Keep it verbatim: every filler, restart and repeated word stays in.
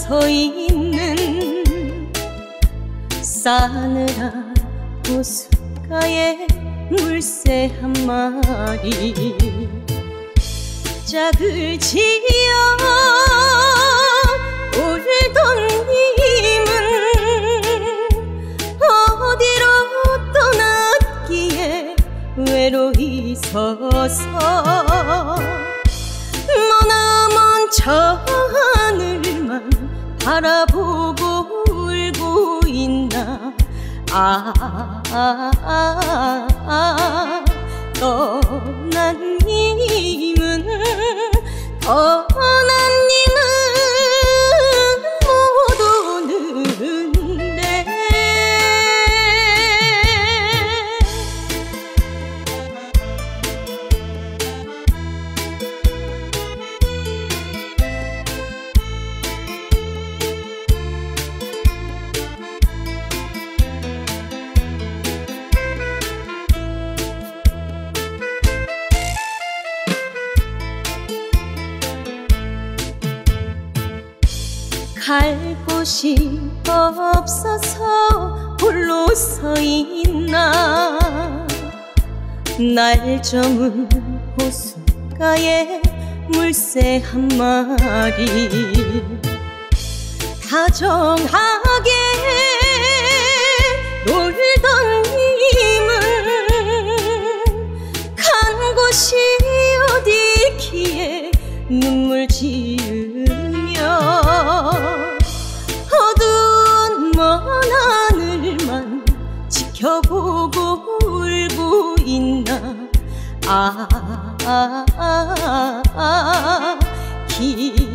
서 있는 싸늘한 호숫가에 물새 한 마리 짝을 지어 울던 님은 어디로 떠났기에 외로이 서서 머나먼 저 하늘만 바라보고 울고 있나. 아, 아, 아, 아, 떠난 님은 떠난 님은 못 오는데 갈 곳이 없어서 홀로 서 있나. 날 저문 호숫가에 물새 한 마리 다정하게 놀던 님은 간 곳이 어디기에 눈물 지으며 어두운 먼 하늘만 지켜보고 울고 있나. 아, 아, 아, 아, 아,